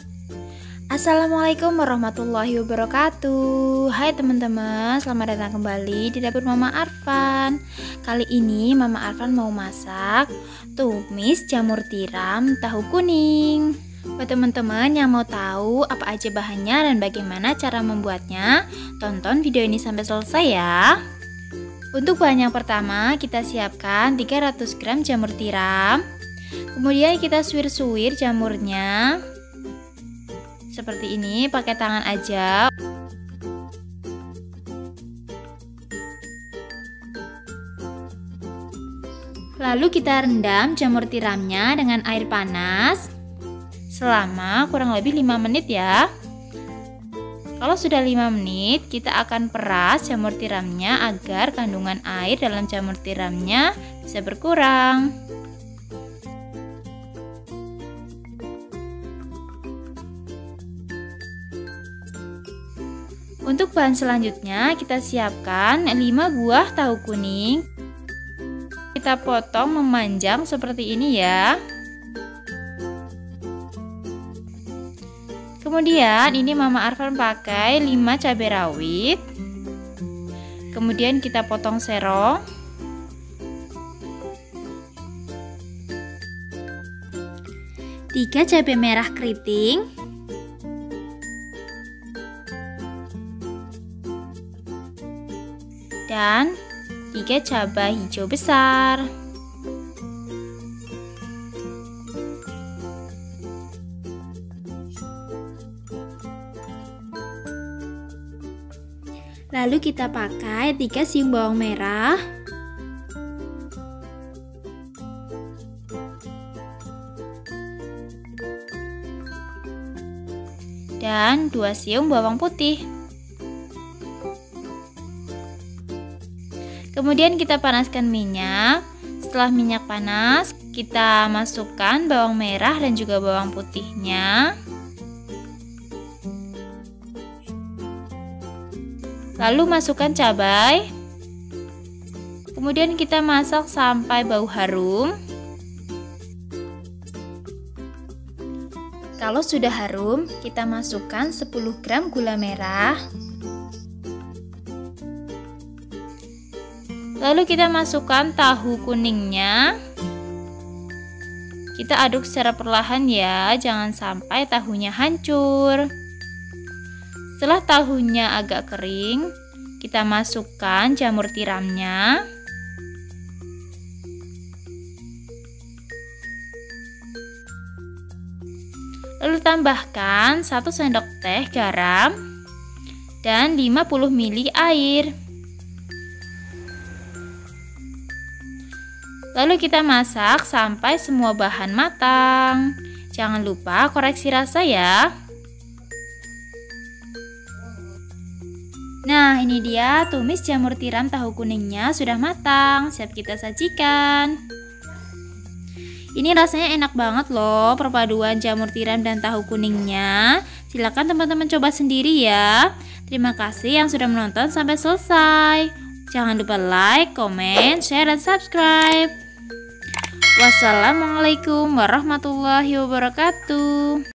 Assalamualaikum warahmatullahi wabarakatuh. Hai teman-teman, selamat datang kembali di dapur Mama Arfan. Kali ini Mama Arfan mau masak tumis jamur tiram tahu kuning. Buat teman-teman yang mau tahu apa aja bahannya dan bagaimana cara membuatnya, tonton video ini sampai selesai ya. Untuk bahan yang pertama, kita siapkan 300 gram jamur tiram. Kemudian kita suwir-suwir jamurnya seperti ini, pakai tangan aja. Lalu kita rendam jamur tiramnya dengan air panas selama kurang lebih 5 menit ya. Kalau sudah 5 menit, kita akan peras jamur tiramnya agar kandungan air dalam jamur tiramnya bisa berkurang. Untuk bahan selanjutnya, kita siapkan 5 buah tahu kuning. Kita potong memanjang seperti ini ya. Kemudian ini Mama Arfan pakai 5 cabai rawit. Kemudian kita potong serong. Tiga cabai merah keriting. Dan 3 cabai hijau besar. Lalu kita pakai 3 siung bawang merah. Dan 2 siung bawang putih. Kemudian kita panaskan minyak. Setelah minyak panas, kita masukkan bawang merah dan juga bawang putihnya. Lalu masukkan cabai. Kemudian kita masak sampai bau harum. Kalau sudah harum, kita masukkan 10 gram gula merah. Lalu kita masukkan tahu kuningnya. Kita aduk secara perlahan ya, jangan sampai tahunya hancur. Setelah tahunya agak kering, kita masukkan jamur tiramnya. Lalu tambahkan 1 sendok teh garam dan 50 ml air. Lalu kita masak sampai semua bahan matang. Jangan lupa koreksi rasa ya. Nah, ini dia tumis jamur tiram tahu kuningnya sudah matang, siap kita sajikan. Ini rasanya enak banget loh, perpaduan jamur tiram dan tahu kuningnya. Silakan teman-teman coba sendiri ya. Terima kasih yang sudah menonton sampai selesai. Jangan lupa like, comment, share, dan subscribe. Wassalamualaikum warahmatullahi wabarakatuh.